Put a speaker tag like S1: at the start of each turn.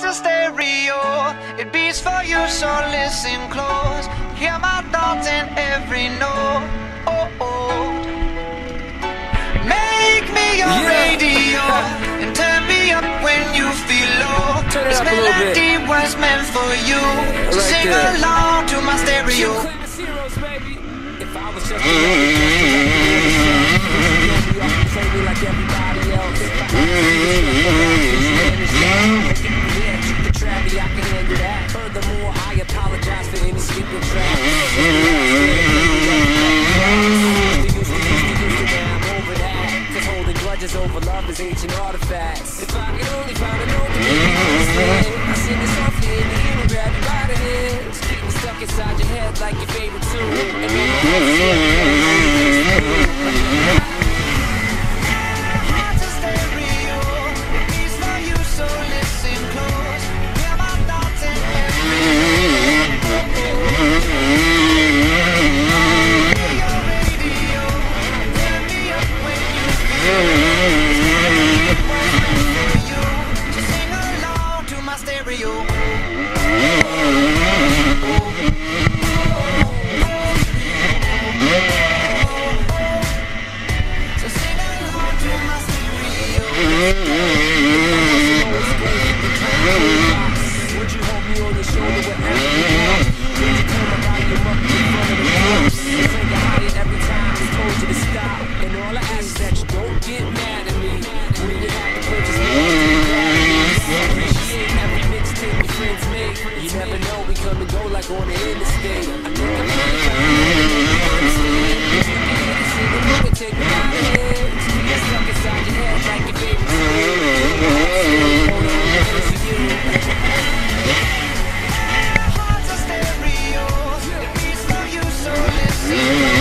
S1: a stereo, it beats for you, so listen close. Hear my thoughts in every note. Make me your radio and turn me up when you feel low. This melody was meant for you, so sing along to my stereo. If I was just like everybody else, I can handle that. Furthermore, I apologize for any skipping tracks. I'm over that. Cause holding grudges over love is ancient artifacts. If I could only find a note to make you understand, I sing it softly in the ear and grab you by the hands. Keep me stuck inside your head like your favorite tune. And make my heart's a stereo, it beats for you, so listen close. Hear my thoughts in every radio, turn me up when you feel you. Just sing along to my stereo. Would you hold me on your shoulder wherever you go? Would you turn my volume up in front of the clubs? Sing it higher every time I told you to stop. And all I ask is that you don't get mad at me when you have to purchase me. Appreciate every mixtape your friends make. You never know, we come and go like on the interstate. I think I'm really take me out of here. You're stuck inside your head like your favorite heart's a stereo, it beats for you, so listen.